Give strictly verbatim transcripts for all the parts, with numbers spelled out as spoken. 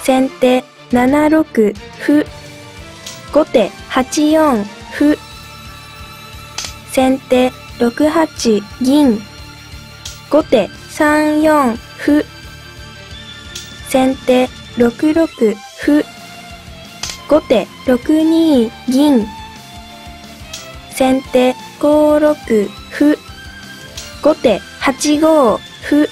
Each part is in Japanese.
先手ななろく歩。後手はちよん歩。先手ろくはち銀。後手さんよん歩。先手ろくろく歩。後手ろくに銀。先手ごろく歩。後手はちご歩。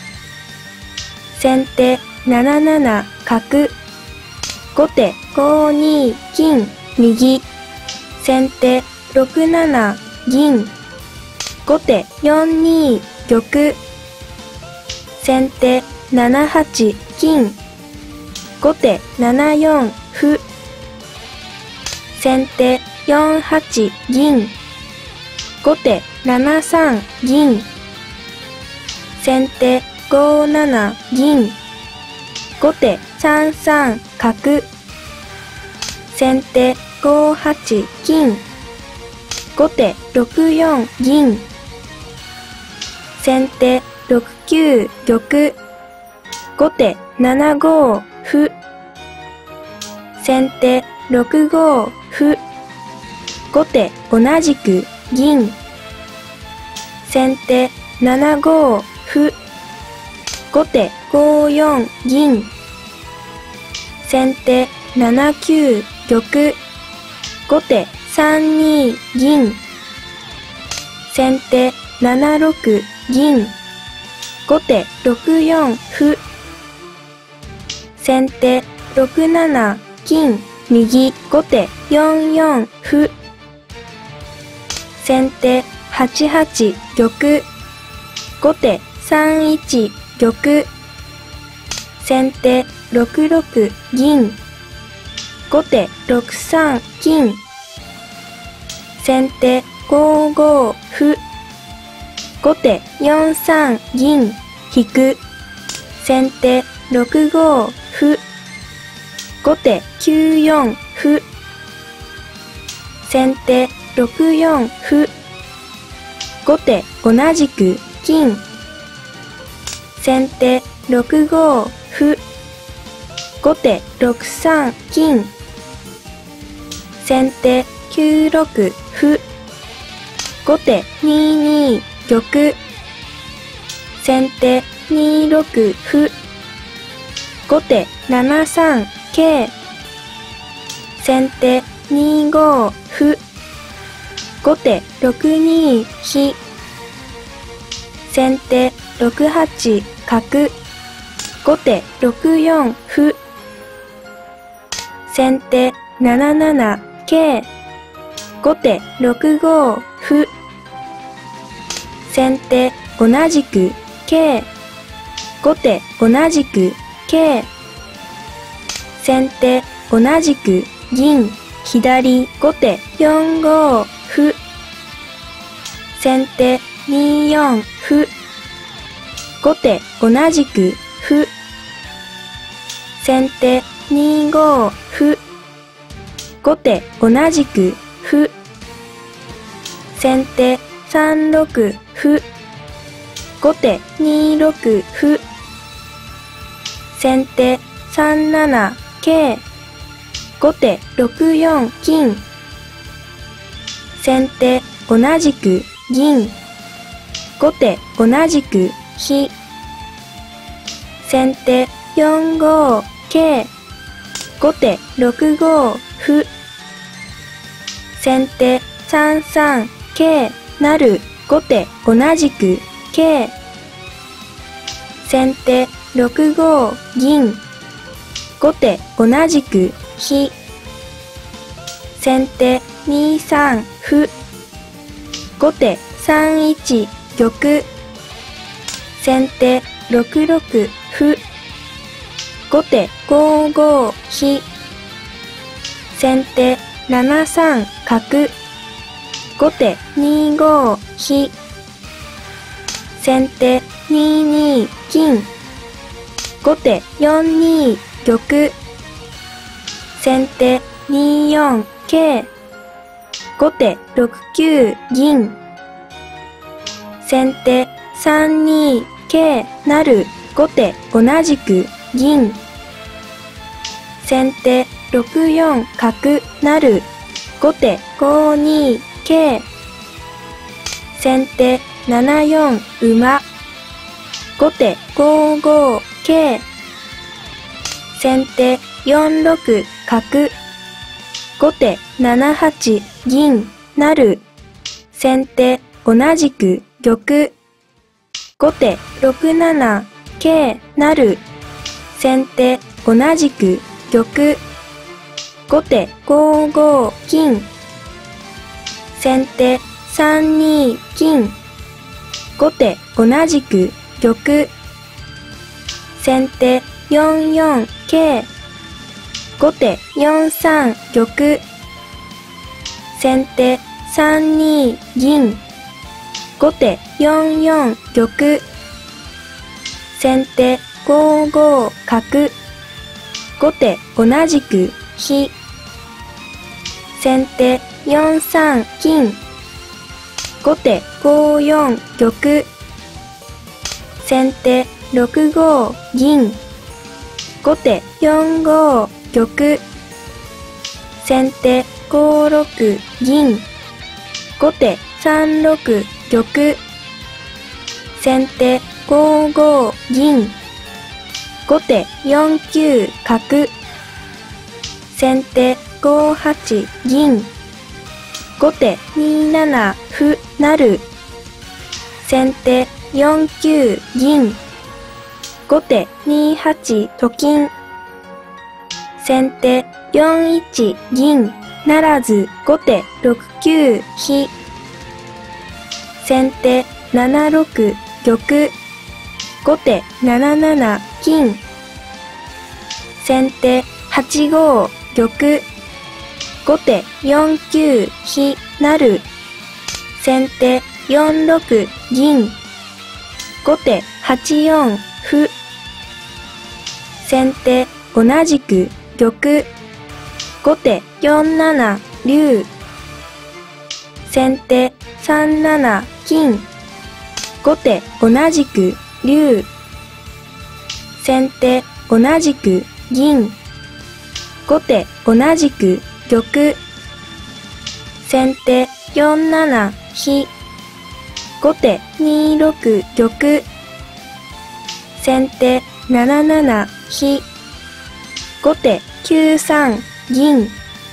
先手なななな角。後手ごに金右。先手ろくなな銀。後手よんに玉。先手ななはち金。後手ななよん歩。先手よんはち銀。後手ななさん銀。先手ごなな銀。後手さんさん角。先手ごはち金。後手ろくよん銀。先手ろくきゅう玉。後手ななご歩。先手ろくご歩。後手同じく銀。先手ななご歩。後手ごよん銀。先手ななきゅう玉。後手さんに銀。先手ななろく銀。後手ろくよん歩。先手ろくなな金右。後手よんよん歩。先手はちはち玉。後手さんいち玉。先手ろくろく銀。後手ろくさん金。先手ごご歩。後手よんさん銀引く。先手ろくご歩。後手きゅうよん歩。先手ろくよん歩。後手同じく金。先手ろくご歩。後手ろくさん金。先手きゅうろく歩。後手にに玉。先手にろく歩。後手ななさん桂。先手にご歩。後手ろくに飛。先手ろくはち角。後手ろくよん歩。先手なななな桂。後手ろくご歩。先手同じく桂。後手同じく桂。先手同じく銀左。後手よんご歩。先手によん歩。後手同じく歩。先手にご歩。後手同じく歩。先手さんろく歩。後手にろく歩。先手さんなな桂。後手ろくよん金。先手同じく銀。後手同じく飛。先手よんご桂。後手ろくご歩。先手さんさん桂成。後手同じく桂。先手ろくご銀。後手同じく飛。先手にさん歩。後手さんいち玉。先手ろくろく歩。後手ごご飛。先手ななさん角。後手にご飛。先手にに金。後手よんに玉。先手によん桂。後手ろくきゅう銀。先手さんに桂成。後手同じく銀。 先手ろくよん角成。後手ごに桂。先手ななよん馬。後手ごご桂。先手よんろく角。後手ななはち銀成。先手同じく玉。後手ろくなな桂成。先手同じく玉。後手ごご金。先手さんに金。後手同じく玉。先手よんよん桂。後手よんさん玉。先手さんに銀。後手よんよん玉。先手ごご角。後手同じく飛。先手よんさん金。後手ごよん玉。先手ろくご銀。後手よんご玉。先手ごろく銀。後手さんろく玉。先手ごご銀。後手よんきゅう角。先手ごはち銀。後手になな歩成。先手よんきゅう銀。後手にはちと金。先手よんいち銀ならず。後手ろくきゅう飛。先手ななろく玉。後手なななな金。先手はちご玉。後手よんきゅう飛成。先手よんろく銀。後手はちよん歩。先手同じく玉。後手よんなな竜。先手さんなな金。後手同じく竜。先手同じく銀。後手同じく玉。先手よんなな飛。後手にろく玉。先手なななな飛。後手きゅうさん銀。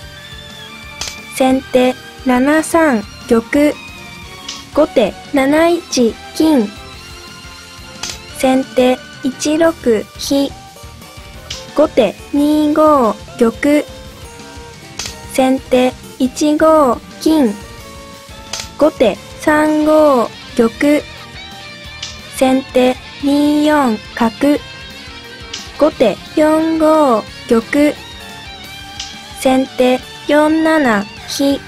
先手ななさん玉。後手なないち金。先手いちろく飛。後手にご玉。先手いちご金。後手さんご玉。先手によん角。後手よんご玉。先手よんなな飛。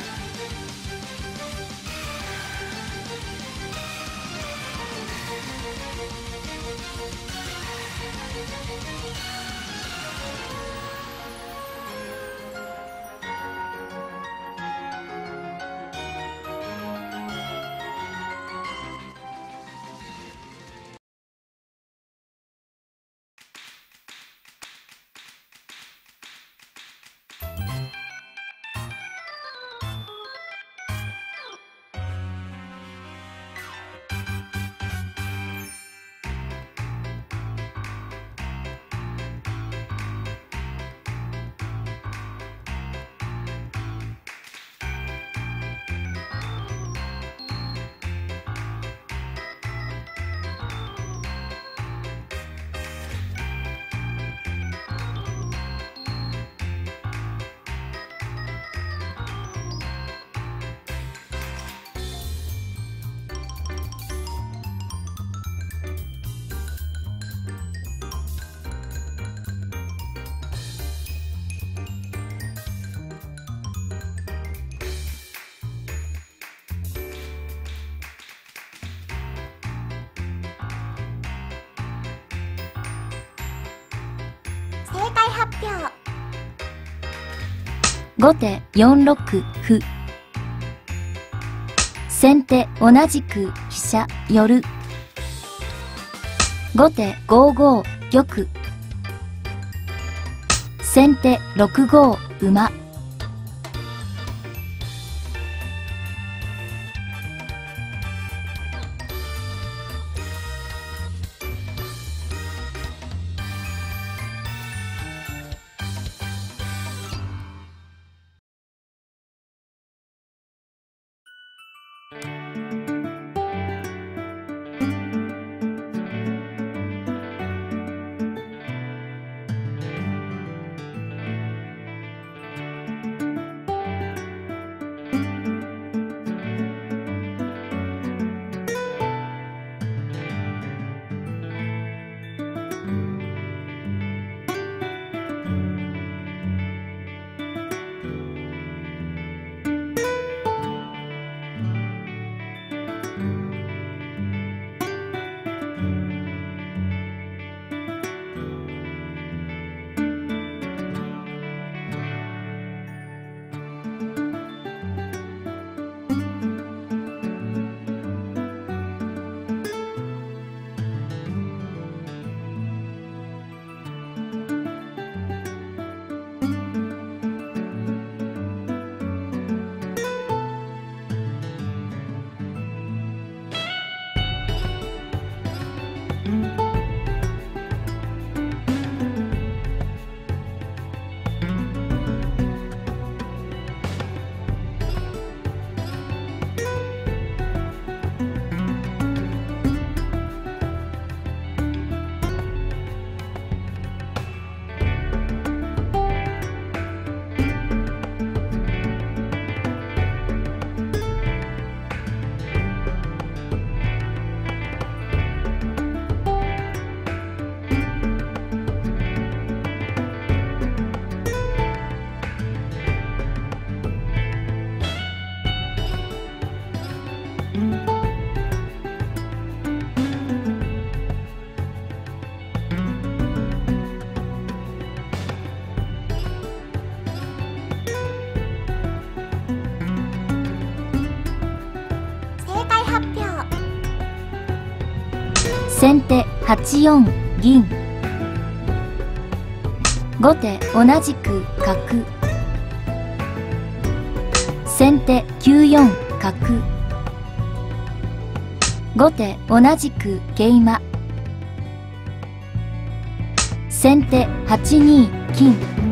正解発表。 後手よんろく歩。先手同じく飛車寄る。後手ごご玉。 先手ろくご馬。先手はちよん銀。後手同じく角。先手きゅうよん角。後手同じく桂馬。先手はちに金。